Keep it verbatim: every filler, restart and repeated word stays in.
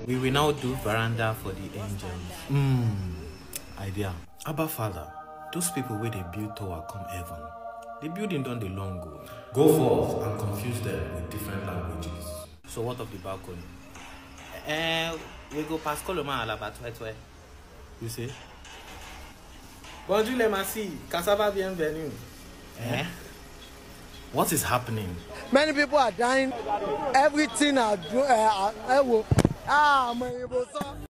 We will now do veranda for the angels. Hmm, idea. Abba Father, those people where they build tower come heaven. The building done the long go. Go forth and confuse them with different languages. So what of the balcony? Eh, we go past Coloma Alaba twe. You say? Bonjour les massis, cassava bienvenue. Eh? What is happening? Many people are dying. Everything are doing. Uh, uh, uh, ah, my